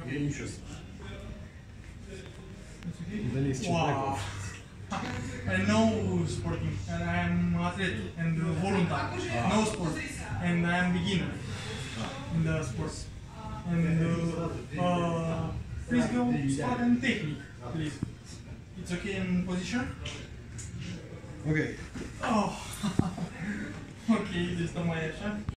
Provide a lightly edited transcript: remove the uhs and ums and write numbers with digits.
Delicious. Delicious. Wow. I know sporting, and I am athlete and volunteer. No sport, and I am beginner in the sports. And please go spot and technique, please. It's okay in position? Okay. Oh. Ok, deci stăm mai așa.